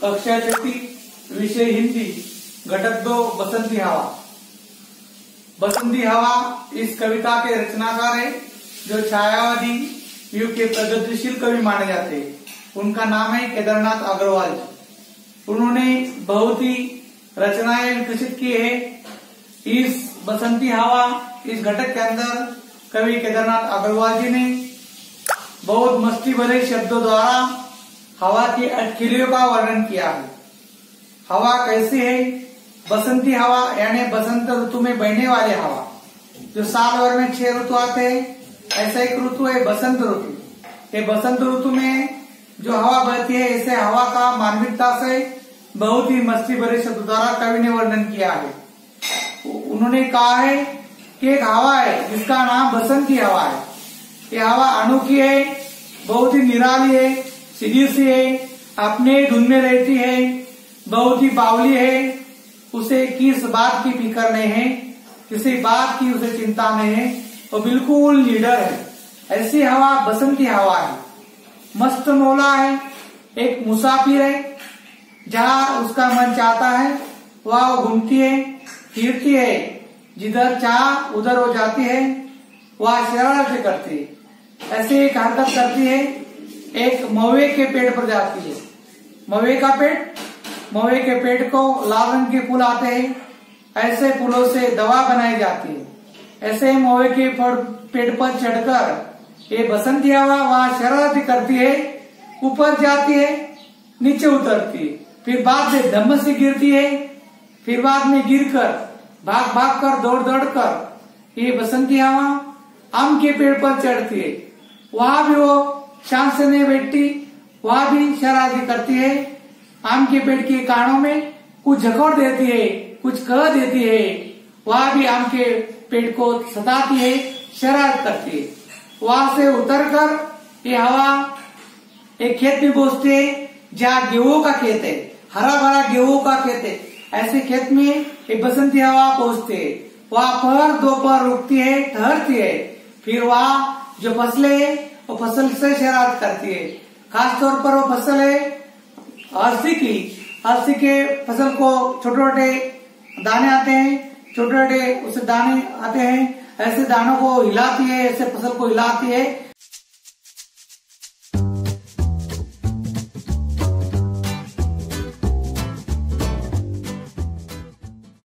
कक्षा छठी, विषय हिंदी, घटक 2 बसंती हवा। बसंती हवा इस कविता के रचनाकार है जो छायावादी युग के प्रगतिशील कवि माने जाते हैं। उनका नाम है केदारनाथ अग्रवाल। उन्होंने बहुत ही रचनाएं विकसित की है। इस बसंती हवा इस घटक के अंदर कवि केदारनाथ अग्रवाल जी ने बहुत मस्ती भरे शब्दों द्वारा हवा की अटखेलियों का वर्णन किया है। हवा कैसी है? बसंती हवा यानी बसंत ऋतु में बहने वाली हवा। जो साल भर में 6 ऋतु आते हैं, ऐसा एक ऋतु है बसंत ऋतु। ये बसंत ऋतु में जो हवा बहती है, ऐसे हवा का मानविकता से बहुत ही मस्ती भरे शब्द द्वारा कवि ने वर्णन किया है। उन्होंने कहा है कि एक हवा है जिसका नाम बसंती हवा है। ये हवा अनोखी है, बहुत ही निराली है, सीधी सी है, अपने धुन में रहती है, बहुत ही बावली है। उसे किस बात की फिक्र नहीं है, किसी बात की उसे चिंता नहीं है, वो बिल्कुल लीडर है। ऐसी हवा बसंती हवा है। मस्त मौला है, एक मुसाफिर है, जहाँ उसका मन चाहता है वह वो घूमती है, फिरती है, जिधर चाह उधर वो जाती है, वह शरारत करती है। ऐसे एक हरकत करती है, एक महुए के पेड़ पर जाती है। महुए के पेड़ को लाल रंग के फूल आते हैं, ऐसे फूलों से दवा बनाई जाती है। ऐसे महुए के पेड़ पर चढ़कर ये बसंती हवा वहां शरारत करती है, ऊपर जाती है, नीचे उतरती है, फिर बाद में धम्म से गिरती है, फिर बाद में गिरकर भाग कर दौड़ कर ये बसंती हवा आम के पेड़ पर चढ़ती है। वहां भी वो शांत से नहीं बैठती, वहां भी शरारती करती है। आम के पेड़ के कानों में कुछ झकोड़ देती है, कुछ कह देती है, वहां भी आम के पेड़ को सताती है, शरारत करती है। वहां से उतरकर ये हवा एक खेत में पहुंचती है, जहाँ गेहूं का खेत है, हरा भरा गेहूं का खेत है। ऐसे खेत में एक बसंती हवा पहुंचती है। वहां पर दोपहर रुकती है, ठहरती है, फिर वहां जो फसलें है वो फसल से शरारत करती है। खासतौर पर वो फसल है अलसी की। अलसी के फसल को छोटे छोटे दाने आते हैं, छोटे छोटे उसे दाने आते हैं, ऐसे दानों को हिलाती है, ऐसे फसल को हिलाती है,